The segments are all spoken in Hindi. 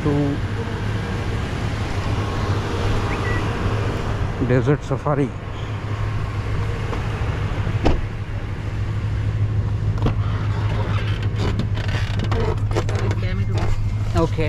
to desert safari. Okay.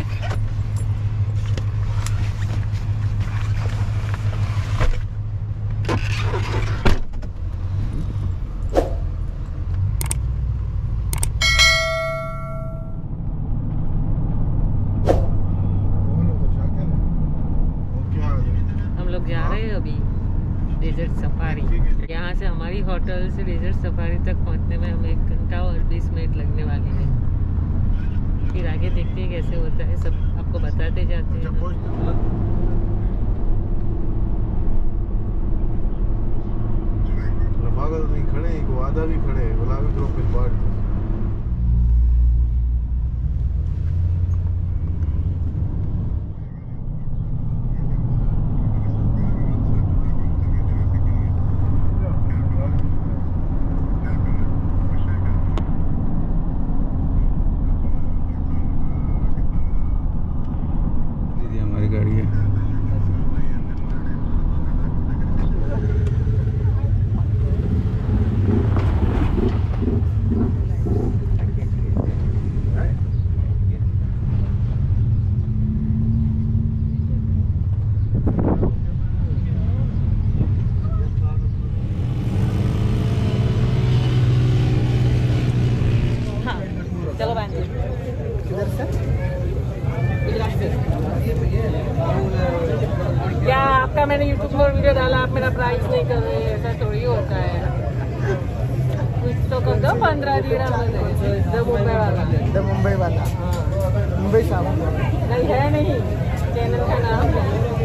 जा रहे हैं अभी डेजर्ट सफारी। यहाँ से हमारी होटल से डेजर्ट सफारी तक पहुँचने में हमें 1 घंटा और 20 मिनट लगने वाली है। फिर आगे देखते हैं कैसे होता है, सब आपको बताते जाते हैं। रफाकत नहीं खड़े, एक वादा भी खड़े, गुलाबी ग्रुप में बाढ़। क्या आपका मैंने यूट्यूब पर वीडियो डाला, आप मेरा प्राइस नहीं कर रहे, ऐसा थोड़ी होता है। कुछ तो कर दो, 15 dirham मुंबई वाला। मुंबई साहब नहीं है, नहीं चैनल का नाम है,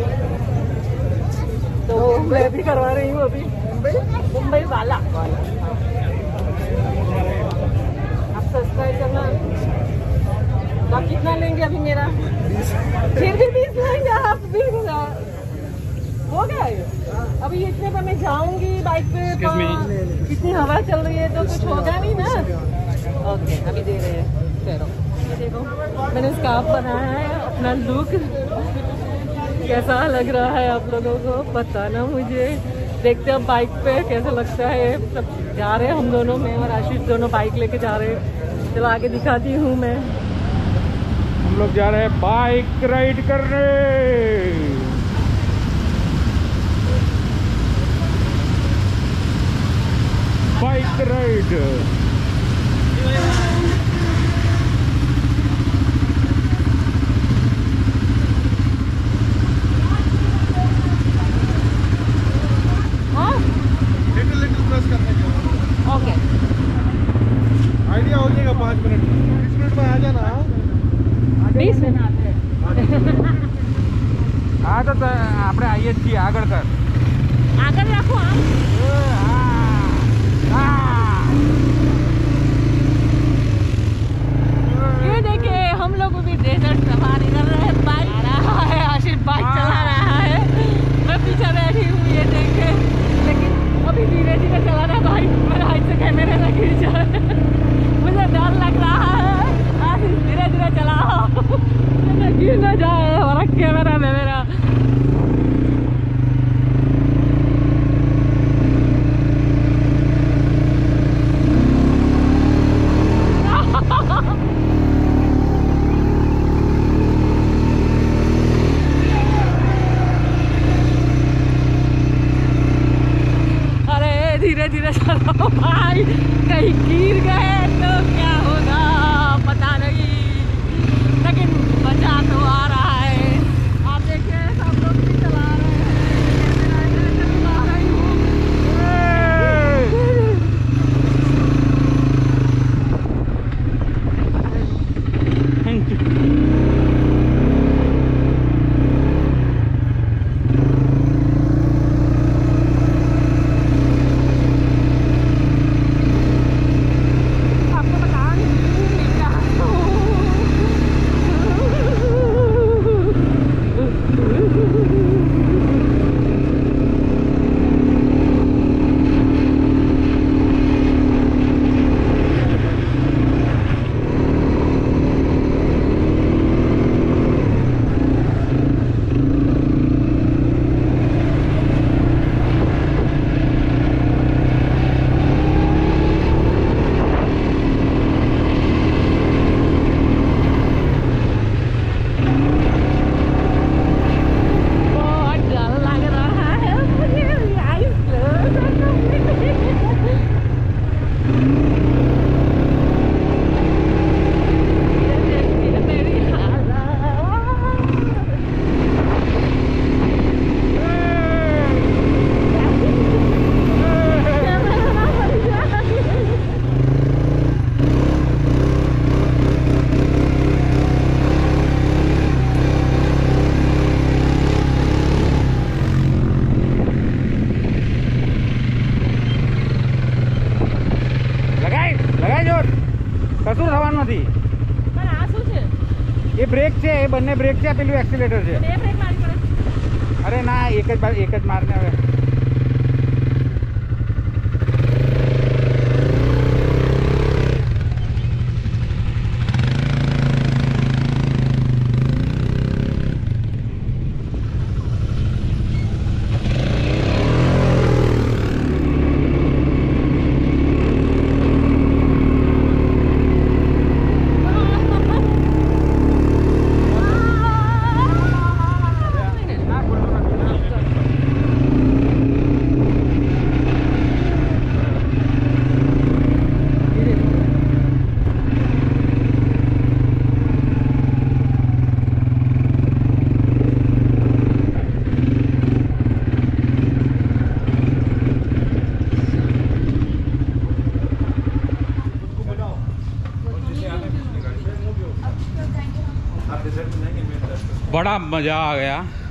तो मैं भी करवा रही हूँ अभी। मुंबई वाला आप सब्सक्राइब करना। आप कितना लेंगे अभी मेरा? फिर भी 20 लेंगे आप? 20,000 हो गया ये। अभी इतने पर मैं जाऊंगी बाइक पे, कितनी हवा चल रही है तो कुछ होगा नहीं ना। ओके अभी दे रहे हैं। चलो देखो मैंने स्कार्फ बनाया है, अपना लुक कैसा लग रहा है आप लोगों को बताना मुझे। देखते हैं बाइक पे कैसा लगता है। सब जा रहे हैं हम दोनों, मैं और आशीष दोनों बाइक लेके जा रहे हैं। चलो आगे दिखाती हूँ मैं। हम लोग जा रहे हैं बाइक राइड करने। बाइक राइड लिटिल प्रेस करने के। ओके आइडिया हो जाएगा 5 मिनट 20 मिनट में आ जाना। 20 मिनट हाँ तो આપણે આવીએ જ છીએ આગળ કર आगे रखो आप। ये देखिए हम लोग भी डेजर्ट सफारी कर रहे हैं। बाइक आ रहा है, आशीष बाइक चला रहा है, मैं पीछे बैठी हूँ ये देखे। लेकिन अभी धीरे धीरे चला रहा है बाइक, मेरा हाथ से कैमरे में गिर जाए। मुझे डर लग रहा है, आशीष धीरे धीरे चलाओ गिर न जाए हमारा कैमरा में मेरा। એ બ્રેક છે, એ બંને બ્રેક છે, પેલું એક્સિલેટર છે. બે બ્રેક મારી પડે. અરે ના, એક જ મારને હવે. बड़ा मज़ा आ गया.